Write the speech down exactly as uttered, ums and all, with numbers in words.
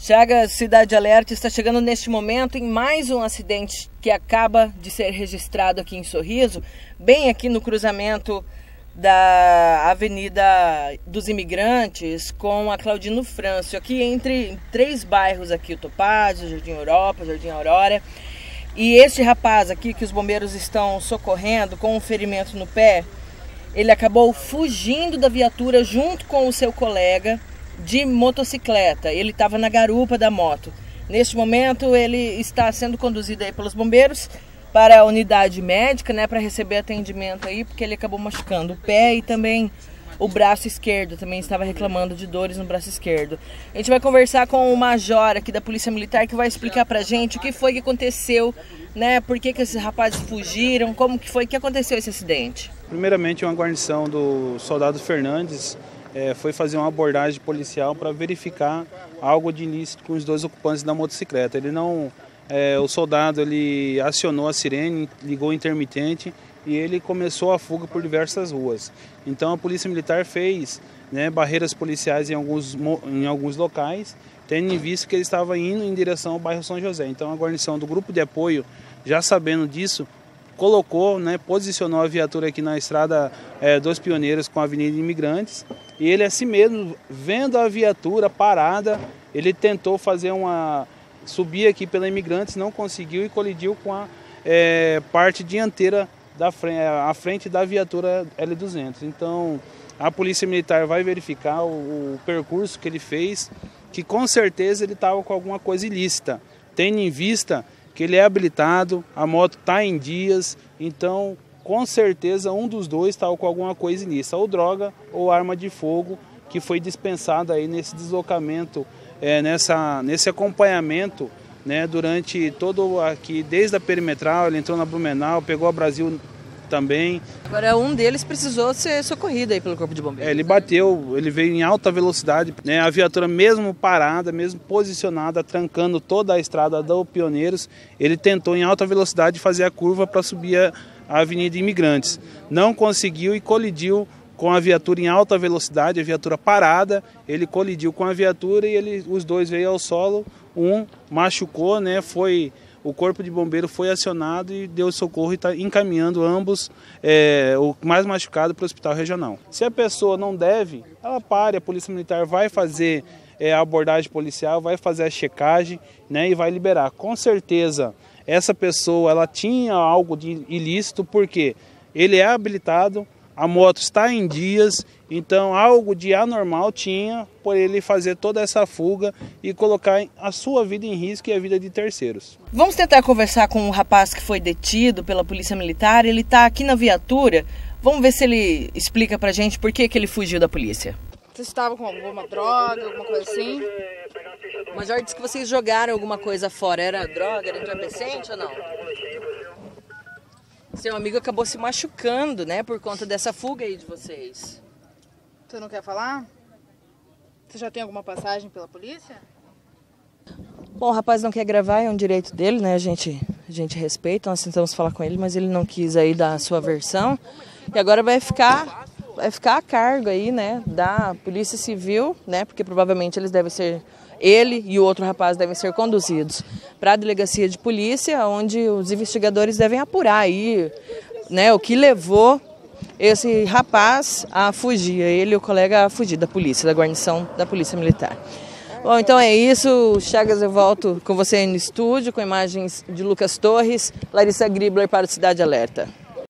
Chagas, Cidade Alerta está chegando neste momento em mais um acidente que acaba de ser registrado aqui em Sorriso, bem aqui no cruzamento da Avenida dos Imigrantes com a Claudino Frâncio, aqui entre três bairros aqui, o Topázio, Jardim Europa, Jardim Aurora. E este rapaz aqui que os bombeiros estão socorrendo com um ferimento no pé, ele acabou fugindo da viatura junto com o seu colega de motocicleta. Ele estava na garupa da moto. Neste momento ele está sendo conduzido aí pelos bombeiros para a unidade médica, né, para receber atendimento aí, porque ele acabou machucando o pé e também o braço esquerdo, também estava reclamando de dores no braço esquerdo. A gente vai conversar com o major aqui da Polícia Militar, que vai explicar pra gente o que foi que aconteceu, né, por que que esses rapazes fugiram, como que foi que aconteceu esse acidente. Primeiramente, uma guarnição do soldado Fernandes é, foi fazer uma abordagem policial para verificar algo de ilícito com os dois ocupantes da motocicleta. Ele não... É, o soldado ele acionou a sirene, ligou o intermitente e ele começou a fuga por diversas ruas. Então a Polícia Militar fez, né, barreiras policiais em alguns, em alguns locais, tendo em vista que ele estava indo em direção ao bairro São José. Então a guarnição do grupo de apoio, já sabendo disso, colocou, né, posicionou a viatura aqui na estrada é, dos Pioneiros com a Avenida Imigrantes, e ele assim mesmo, vendo a viatura parada, ele tentou fazer uma... subir aqui pela Imigrantes, não conseguiu e colidiu com a é, parte dianteira da frente, a frente da viatura L duzentos. Então a Polícia Militar vai verificar o, o percurso que ele fez, que com certeza ele estava com alguma coisa ilícita, tendo em vista que ele é habilitado, a moto está em dias, então com certeza um dos dois estava com alguma coisa ilícita, ou droga ou arma de fogo, que foi dispensada aí nesse deslocamento, É, nessa, nesse acompanhamento, né, durante todo aqui, desde a perimetral, ele entrou na Blumenau, pegou a Brasil também. Agora um deles precisou ser socorrido aí pelo Corpo de Bombeiros. É, ele bateu, ele veio em alta velocidade, né, a viatura mesmo parada, mesmo posicionada, trancando toda a estrada do Pioneiros, ele tentou em alta velocidade fazer a curva para subir a, a Avenida Imigrantes. Não conseguiu e colidiu com a viatura em alta velocidade, a viatura parada, ele colidiu com a viatura e ele, os dois veio ao solo, um machucou, né, foi, o corpo de bombeiro foi acionado e deu socorro e está encaminhando ambos, é, o mais machucado, para o hospital regional. Se a pessoa não deve, ela pare, a Polícia Militar vai fazer é, a abordagem policial, vai fazer a checagem, né, e vai liberar. Com certeza essa pessoa ela tinha algo de ilícito, porque ele é habilitado, a moto está em dias, então algo de anormal tinha por ele fazer toda essa fuga e colocar a sua vida em risco e a vida de terceiros. Vamos tentar conversar com o rapaz que foi detido pela Polícia Militar. Ele está aqui na viatura. Vamos ver se ele explica pra gente por que que ele fugiu da polícia. Vocês estavam com alguma droga, alguma coisa assim? O major disse que vocês jogaram alguma coisa fora. Era droga, era entorpecente ou não? Seu amigo acabou se machucando, né, por conta dessa fuga aí de vocês. Você não quer falar? Você já tem alguma passagem pela polícia? Bom, o rapaz não quer gravar, é um direito dele, né, a gente, a gente respeita, nós tentamos falar com ele, mas ele não quis aí dar a sua versão. E agora vai ficar, vai ficar a cargo aí, né, da Polícia Civil, né, porque provavelmente eles devem ser... Ele e o outro rapaz devem ser conduzidos para a delegacia de polícia, onde os investigadores devem apurar aí, né, o que levou esse rapaz a fugir, ele e o colega a fugir da polícia, da guarnição da Polícia Militar. Bom, então é isso, Chagas, eu volto com você aí no estúdio, com imagens de Lucas Torres, Larissa Gribler para o Cidade Alerta.